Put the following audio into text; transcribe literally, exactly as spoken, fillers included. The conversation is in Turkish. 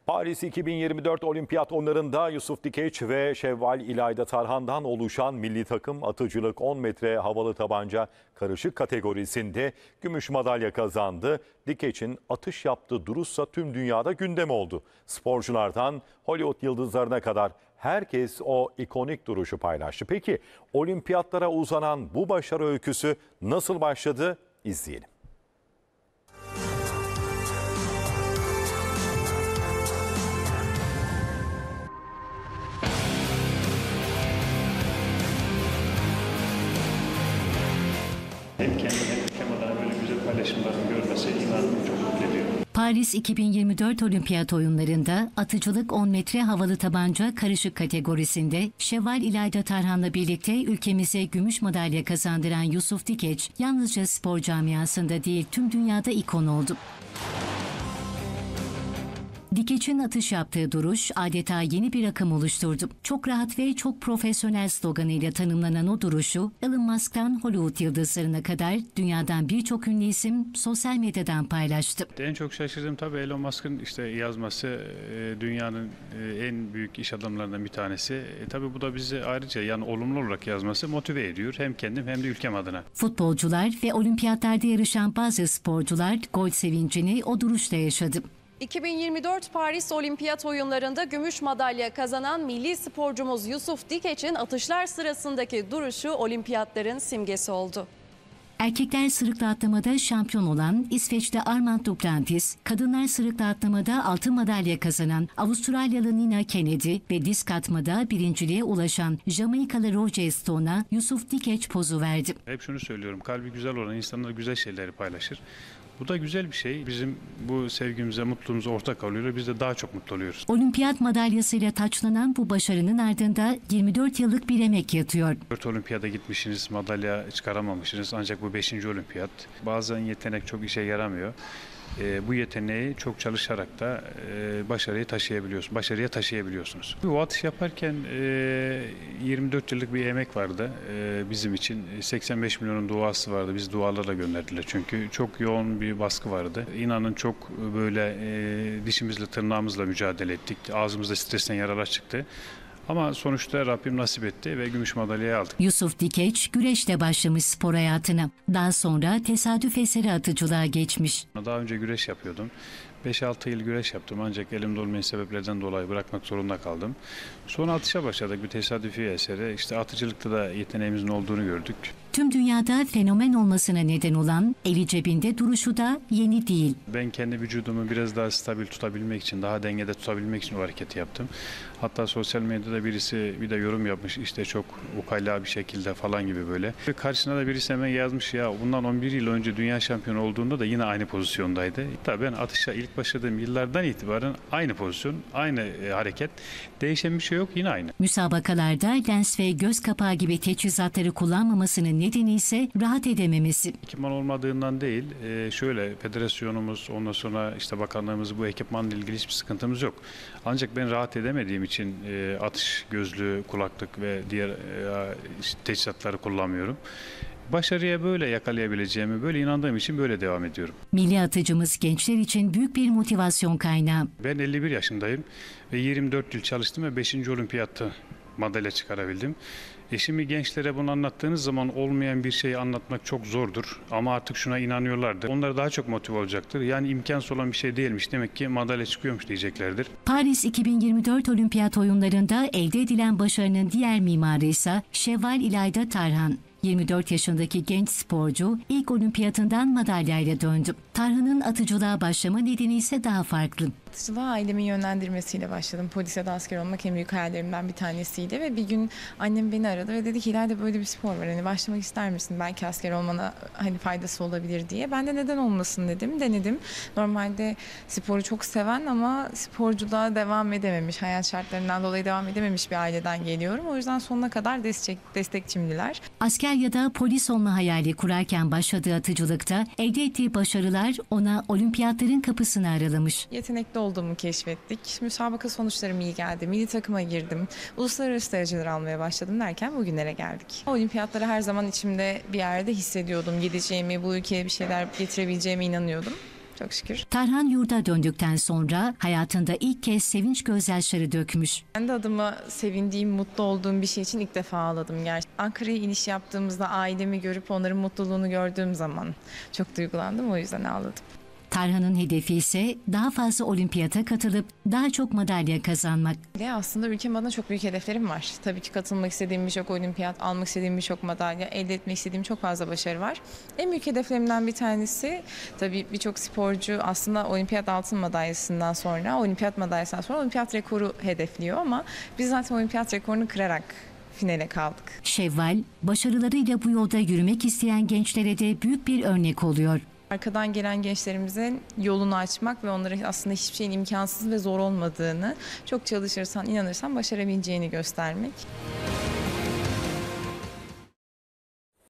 Paris iki bin yirmi dört Olimpiyat oyunlarında Yusuf Dikeç ve Şevval İlayda Tarhan'dan oluşan milli takım atıcılık on metre havalı tabanca karışık kategorisinde gümüş madalya kazandı. Dikeç'in atış yaptığı duruşsa tüm dünyada gündem oldu. Sporculardan Hollywood yıldızlarına kadar herkes o ikonik duruşu paylaştı. Peki olimpiyatlara uzanan bu başarı öyküsü nasıl başladı? İzleyelim. Hem kendi hem ülkemden böyle güzel paylaşımlarını görmesi inanın çok mutlu ediyor. Paris iki bin yirmi dört Olimpiyat oyunlarında atıcılık on metre havalı tabanca karışık kategorisinde Şevval İlayda Tarhan'la birlikte ülkemize gümüş madalya kazandıran Yusuf Dikeç yalnızca spor camiasında değil tüm dünyada ikon oldu. Dikeç'in atış yaptığı duruş adeta yeni bir akım oluşturdu. Çok rahat ve çok profesyonel sloganıyla tanımlanan o duruşu Elon Musk'tan Hollywood yıldızlarına kadar dünyadan birçok ünlü isim sosyal medyadan paylaştı. En çok şaşırdığım tabii Elon Musk'ın işte yazması dünyanın en büyük iş adamlarından bir tanesi. E, tabii bu da bizi ayrıca yani olumlu olarak yazması motive ediyor. Hem kendim hem de ülkem adına. Futbolcular ve olimpiyatlarda yarışan bazı sporcular gol sevincini o duruşla yaşadı. iki bin yirmi dört Paris Olimpiyat oyunlarında gümüş madalya kazanan milli sporcumuz Yusuf Dikeç'in atışlar sırasındaki duruşu olimpiyatların simgesi oldu. Erkekler sırıkla atlamada şampiyon olan İsveç'te Armand Duplantis, kadınlar sırıkla atlamada altın madalya kazanan Avustralyalı Nina Kennedy ve disk atmada birinciliğe ulaşan Jamaikalı Roger Stone'a Yusuf Dikeç pozu verdi. Hep şunu söylüyorum, kalbi güzel olan insanlar güzel şeyleri paylaşır. Bu da güzel bir şey. Bizim bu sevgimize, mutluluğumuza ortak oluyor. Biz de daha çok mutlu oluyoruz. Olimpiyat madalyasıyla taçlanan bu başarının ardında yirmi dört yıllık bir emek yatıyor. dört olimpiyada gitmişsiniz, madalya çıkaramamışsınız. Ancak bu beşinci olimpiyat. Bazen yetenek çok işe yaramıyor. E, bu yeteneği çok çalışarak da e, başarıyı taşıyabiliyorsunuz. Başarıya taşıyabiliyorsunuz. Bu atış yaparken e, yirmi dört yıllık bir emek vardı e, bizim için. seksen beş milyonun duası vardı. Biz dualarla gönderdiler çünkü çok yoğun bir baskı vardı. İnanın çok böyle e, dişimizle tırnağımızla mücadele ettik. Ağzımızda stresten yaralar çıktı. Ama sonuçta Rabbim nasip etti ve gümüş madalyayı aldık. Yusuf Dikeç güreşle başlamış spor hayatına. Daha sonra tesadüf eseri atıcılığa geçmiş. Daha önce güreş yapıyordum. beş altı yıl güreş yaptım ancak elimde olmayan sebeplerden dolayı bırakmak zorunda kaldım. Sonra atışa başladık bir tesadüfi eseri. İşte atıcılıkta da yeteneğimizin olduğunu gördük. Tüm dünyada fenomen olmasına neden olan eli cebinde duruşu da yeni değil. Ben kendi vücudumu biraz daha stabil tutabilmek için, daha dengede tutabilmek için o hareketi yaptım. Hatta sosyal medyada birisi bir de yorum yapmış işte çok ukala bir şekilde falan gibi böyle. Ve karşısına da birisi hemen yazmış ya bundan on bir yıl önce dünya şampiyonu olduğunda da yine aynı pozisyondaydı. Tabii ben atışa ilk başladığım yıllardan itibaren aynı pozisyon, aynı e, hareket. Değişen bir şey yok, yine aynı. Müsabakalarda lens ve göz kapağı gibi teçhizatları kullanmamasının nedeni ise rahat edememesi. Ekipman olmadığından değil, e, şöyle federasyonumuz, ondan sonra işte bakanlığımız bu ekipmanla ilgili hiçbir sıkıntımız yok. Ancak ben rahat edemediğim için e, atış gözlüğü, kulaklık ve diğer e, işte teçhizatları kullanmıyorum. Başarıya böyle yakalayabileceğimi, böyle inandığım için böyle devam ediyorum. Milli atıcımız gençler için büyük bir motivasyon kaynağı. Ben elli bir yaşındayım ve yirmi dört yıl çalıştım ve beşinci olimpiyatta madalya çıkarabildim. E şimdi gençlere bunu anlattığınız zaman olmayan bir şeyi anlatmak çok zordur. Ama artık şuna inanıyorlardır. Onlar daha çok motive olacaktır. Yani imkansız olan bir şey değilmiş. Demek ki madalya çıkıyormuş diyeceklerdir. Paris iki bin yirmi dört Olimpiyat oyunlarında elde edilen başarının diğer mimarı ise Şevval İlayda Tarhan. yirmi dört yaşındaki genç sporcu ilk olimpiyatından madalyayla döndü. Tarhan'ın atıcılığa başlama nedeni ise daha farklı. Atıcılığa ailemin yönlendirmesiyle başladım. Polis ya da asker olmak en büyük hayallerimden bir tanesiydi ve bir gün annem beni aradı ve dedi ki ileride böyle bir spor var. Hani başlamak ister misin? Belki asker olmana hani faydası olabilir diye. Ben de neden olmasın dedim. Denedim. Normalde sporu çok seven ama sporculuğa devam edememiş, hayat şartlarından dolayı devam edememiş bir aileden geliyorum. O yüzden sonuna kadar destek, destekçimdiler. Asker ya da polis olma hayali kurarken başladığı atıcılıkta elde ettiği başarılar ona olimpiyatların kapısını aralamış. Yetenekli olduğumu keşfettik. Müsabaka sonuçlarım iyi geldi. Milli takıma girdim. Uluslararası dereceler almaya başladım derken bugünlere geldik. Olimpiyatları her zaman içimde bir yerde hissediyordum. Gideceğimi, bu ülkeye bir şeyler getirebileceğime inanıyordum. çok şükür. Tarhan yurda döndükten sonra hayatında ilk kez sevinç gözyaşları dökmüş. Kendi adıma sevindiğim, mutlu olduğum bir şey için ilk defa ağladım gerçekten. Ankara'ya iniş yaptığımızda ailemi görüp onların mutluluğunu gördüğüm zaman çok duygulandım, o yüzden ağladım. Tarhan'ın hedefi ise daha fazla olimpiyata katılıp daha çok madalya kazanmak. Ve aslında ülkem adına çok büyük hedeflerim var. Tabii ki katılmak istediğim birçok olimpiyat, almak istediğim birçok madalya, elde etmek istediğim çok fazla başarı var. En büyük hedeflerimden bir tanesi, tabii birçok sporcu aslında olimpiyat altın madalyasından sonra, olimpiyat madalyasından sonra olimpiyat rekoru hedefliyor ama biz zaten olimpiyat rekorunu kırarak finale kaldık. Şevval, başarılarıyla bu yolda yürümek isteyen gençlere de büyük bir örnek oluyor. Arkadan gelen gençlerimizin yolunu açmak ve onlara aslında hiçbir şeyin imkansız ve zor olmadığını, çok çalışırsan, inanırsan başarabileceğini göstermek.